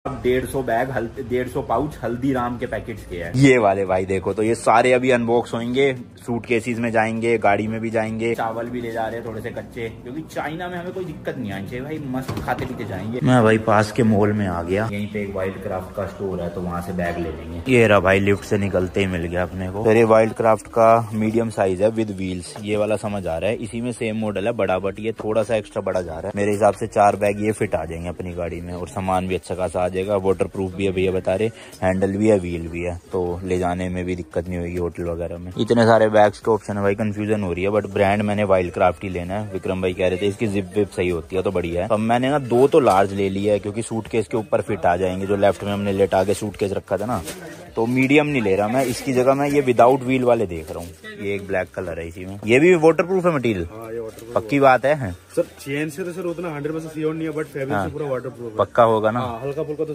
150 bag 150 pouch Haldiram के packets के हैं ये वाले भाई। देखो तो ये सारे अभी अनबॉक्स होंगे, सूटकेसेस में जाएंगे, गाड़ी में भी जाएंगे। चावल भी ले जा रहे हैं थोड़े से कच्चे, क्योंकि चाइना में हमें कोई दिक्कत नहीं आनी चाहिए भाई, मस्त खाते पीते जाएंगे। मैं भाई पास के मॉल में आ गया, यहीं पे एक वाइल्ड क्राफ्ट का स्टोर है तो वहाँ से बैग ले लेंगे। ये रहा भाई, लिफ्ट से निकलते ही मिल गया अपने को। ये वाइल्ड क्राफ्ट का मीडियम साइज है विद व्हील्स, ये वाला समझ आ रहा है। इसी में सेम मॉडल है बड़ा, बट ये थोड़ा सा एक्स्ट्रा बड़ा जा रहा है। मेरे हिसाब से 4 बैग ये फिट आ जाएंगे अपनी गाड़ी में, और सामान भी अच्छा खासा आ जाएगा। वाटर प्रूफ भी है भैया बता रहे, हैंडल भी है, व्हील भी है, तो ले जाने में भी दिक्कत नहीं होगी होटल वगैरह में। इतने सारे बैग्स के ऑप्शन है भाई, कंफ्यूजन हो रही है, बट ब्रांड मैंने वाइल्ड क्राफ्ट ही लेना है। विक्रम भाई कह रहे थे इसकी जिप विप सही होती है तो बढ़िया है। अब मैंने ना 2 तो लार्ज ले लिया है, क्योंकि सूटकेस के ऊपर फिट आ जाएंगे। जो लेफ्ट में हमने लेटा के सूटकेस रखा था ना, तो मीडियम नहीं ले रहा मैं, इसकी जगह मैं ये विदाउट व्हील वाले देख रहा हूँ। ये एक ब्लैक कलर है इसी में, ये भी वाटर प्रूफ है मटेरियल। हाँ, ये वाटर प्रूफ पक्की बात है सर। चेन से तो सर उतना 100% श्योर नहीं है, बट फैब्रिक से पूरा वाटर प्रूफ पक्का होगा ना। हल्का फुल्का तो